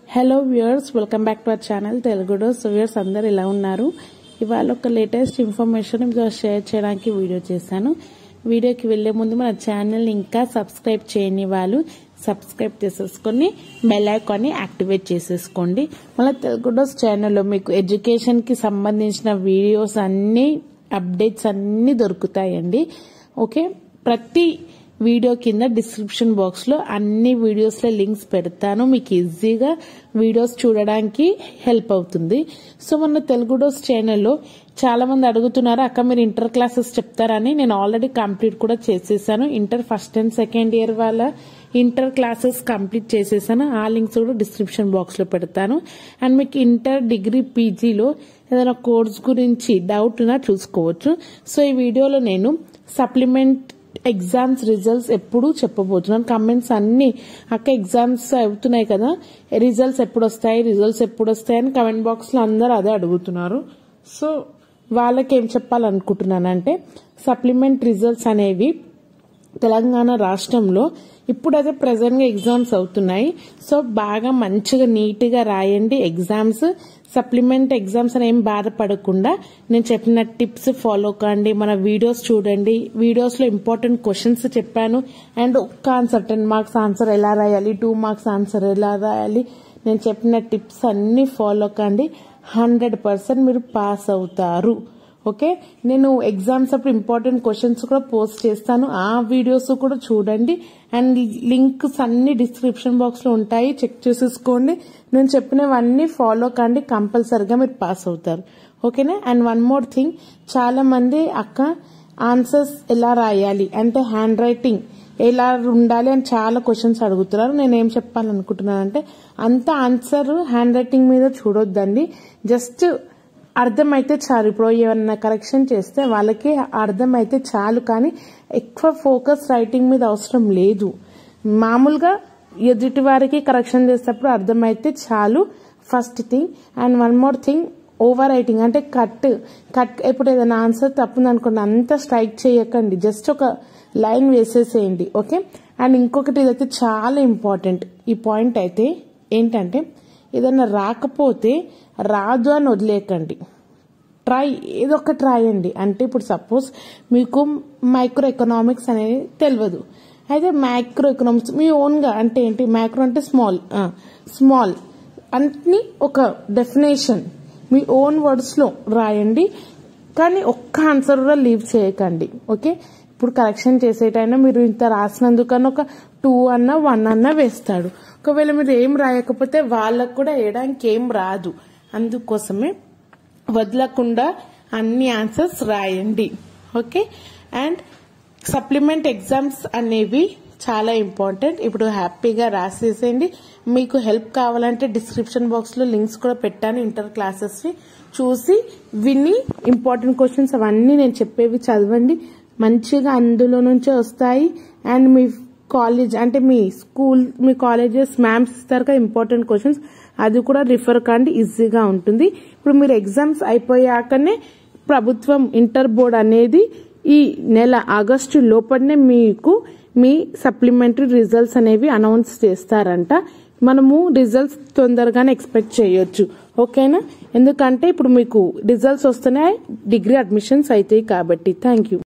Hello viewers, welcome back to our channel తెలుగులో. So viewers అందరు ఎలా ఉన్నారు? ఇవాళ ఒక లేటెస్ట్ ఇన్ఫర్మేషన్ షేర్ చేయడానికి వీడియో చేశాను. వీడియోకి వెళ్లే ముందు మన ఛానల్ ఇంకా సబ్స్క్రైబ్ చేయని వాళ్ళు సబ్స్క్రైబ్ చేసేసుకొని బెల్ ఐకాన్ ని యాక్టివేట్ చేసేసుకోండి. మన తెలుగులో ఛానల్లో మీకు ఎడ్యుకేషన్ కి సంబంధించిన వీడియోస్ అన్ని అప్డేట్స్ అన్ని దొరుకుతాయండి. ఓకే, ప్రతి వీడియో కింద డిస్క్రిప్షన్ బాక్స్ లో అన్ని వీడియోస్ లో లింక్స్ పెడతాను. మీకు ఈజీగా వీడియోస్ చూడడానికి హెల్ప్ అవుతుంది. సో మన తెలుగు డోస్ ఛానల్లో చాలా మంది అడుగుతున్నారు, అక్క మీరు ఇంటర్ క్లాసెస్ చెప్తారని. నేను ఆల్రెడీ కంప్లీట్ కూడా చేసేసాను. Inter first and second year వాళ్ళ ఇంటర్ క్లాసెస్ కంప్లీట్ చేసేసాను. ఆ లింక్స్ కూడా డిస్క్రిప్షన్ బాక్స్ లో పెడతాను. అండ్ మీకు ఇంటర్, డిగ్రీ, పీజీలో ఏదైనా కోర్స్ గురించి డౌట్ ఉన్నా చూసుకోవచ్చు. సో ఈ వీడియోలో నేను సప్లిమెంట్ ఎగ్జామ్స్ రిజల్ట్స్ ఎప్పుడు చెప్పబోతున్నాను. కమెంట్స్ అన్ని అక్క ఎగ్జామ్స్ అవుతున్నాయి కదా, రిజల్ట్స్ ఎప్పుడు వస్తాయి అని కమెంట్ బాక్స్ లో అందరూ అదే అడుగుతున్నారు. సో వాళ్ళకి ఏం చెప్పాలనుకుంటున్నానంటే, సప్లిమెంట్ రిజల్ట్స్ అనేవి తెలంగాణ రాష్ట్రంలో ఇప్పుడైతే ప్రెసెంట్ గా ఎగ్జామ్స్ అవుతున్నాయి. సో బాగా మంచిగా నీట్ గా రాయండి ఎగ్జామ్స్. సప్లిమెంట్ ఎగ్జామ్స్ అని ఏం బాధపడకుండా నేను చెప్పిన టిప్స్ ఫాలో కండి. మన వీడియోస్ చూడండి. వీడియోస్ లో ఇంపార్టెంట్ క్వశ్చన్స్ చెప్పాను. అండ్ ఒక్క ఆన్సర్ 10 మార్క్స్ ఆన్సర్ ఎలా రాయాలి, 2 మార్క్స్ ఆన్సర్ ఎలా రాయాలి, నేను చెప్పిన టిప్స్ అన్ని ఫాలో కండి. 100% మీరు పాస్ అవుతారు. ఓకే, నేను ఎగ్జామ్స్ అప్పుడు ఇంపార్టెంట్ క్వశ్చన్స్ కూడా పోస్ట్ చేస్తాను. ఆ వీడియోస్ కూడా చూడండి. అండ్ లింక్స్ అన్ని డిస్క్రిప్షన్ బాక్స్ లో ఉంటాయి, చెక్ చేసేసుకోండి. నేను చెప్పినవన్నీ ఫాలో కండి, కంపల్సరిగా మీరు పాస్ అవుతారు. ఓకేనా? అండ్ వన్ మోర్ థింగ్, చాలా మంది అక్క ఆన్సర్స్ ఎలా రాయాలి అంటే హ్యాండ్ రైటింగ్ ఎలా ఉండాలి అని చాలా క్వశ్చన్స్ అడుగుతున్నారు. నేనేం చెప్పాలనుకుంటున్నానంటే, అంత ఆన్సర్ హ్యాండ్ రైటింగ్ మీద చూడొద్దండి. జస్ట్ అర్థమైతే చాలు. ఇప్పుడు ఏమన్నా కరెక్షన్ చేస్తే వాళ్ళకి అర్థమైతే చాలు, కానీ ఎక్కువ ఫోకస్ రైటింగ్ మీద అవసరం లేదు. మామూలుగా ఎదుటి వారికి కరెక్షన్ చేసేటప్పుడు అర్థమైతే చాలు, first thing. And one more thing, over writing అంటే కట్ ఎప్పుడు ఏదైనా ఆన్సర్ తప్పుంది అనుకోండి, అంతా స్ట్రైక్ చేయకండి, జస్ట్ ఒక లైన్ వేసేసేయండి. ఓకే. అండ్ ఇంకొకటి, ఇదైతే చాలా ఇంపార్టెంట్ ఈ పాయింట్ అయితే ఏంటంటే, ఏదైనా రాకపోతే రాదు అని వదిలేకండి. ఏదో ఒకటి రాయండి. అంటే ఇప్పుడు సపోజ్ మీకు మైక్రో ఎకనామిక్స్ అనేది తెలియదు, అయితే మైక్రో ఎకనామిక్స్ మీ ఓన్ గా అంటే ఏంటి, మైక్రో అంటే స్మాల్ అన్ని ఒక డెఫినేషన్ మీ ఓన్ వర్డ్స్ లో రాయండి. కానీ ఒక్క ఆన్సర్ కూడా లీవ్ చేయకండి. ఓకే, ఇప్పుడు కరెక్షన్ చేసేటైనా మీరు ఇంత రాసినందుకన్నా ఒక 2 అన్నా 1 అన్నా వేస్తాడు. ఒకవేళ మీరు ఏం రాయకపోతే వాళ్ళకు కూడా వేయడానికి ఏం రాదు. అందుకోసమే వదలకుండా అన్ని ఆన్సర్స్ రాయండి. ఓకే. అండ్ సప్లిమెంట్ ఎగ్జామ్స్ అనేవి చాలా ఇంపార్టెంట్. ఇప్పుడు హ్యాపీగా రాసేసేయండి. మీకు హెల్ప్ కావాలంటే డిస్క్రిప్షన్ బాక్స్ లో లింక్స్ కూడా పెట్టాను. ఇంటర్ క్లాసెస్ చూసి విని ఇంపార్టెంట్ క్వశ్చన్స్ అవన్నీ నేను చెప్పేవి చదవండి. మంచిగా అందులో నుంచే వస్తాయి. అండ్ మీ కాలేజ్ అంటే మీ స్కూల్, మీ కాలేజెస్ మ్యామ్స్ ఇస్తారు కదా ఇంపార్టెంట్ క్వశ్చన్స్, అది కూడా రిఫర్ కండి, ఈజీగా ఉంటుంది. ఇప్పుడు మీరు ఎగ్జామ్స్ అయిపోయాకనే ప్రభుత్వం ఇంటర్ బోర్డ్ అనేది ఈ నెల ఆగస్టు లోపలనే మీకు మీ సప్లిమెంటరీ రిజల్ట్స్ అనేవి అనౌన్స్ చేస్తారంట. మనము రిజల్ట్స్ తొందరగానే ఎక్స్పెక్ట్ చేయొచ్చు. ఓకేనా? ఎందుకంటే ఇప్పుడు మీకు రిజల్ట్స్ వస్తేనే డిగ్రీ అడ్మిషన్స్ అవుతాయి కాబట్టి. Thank you.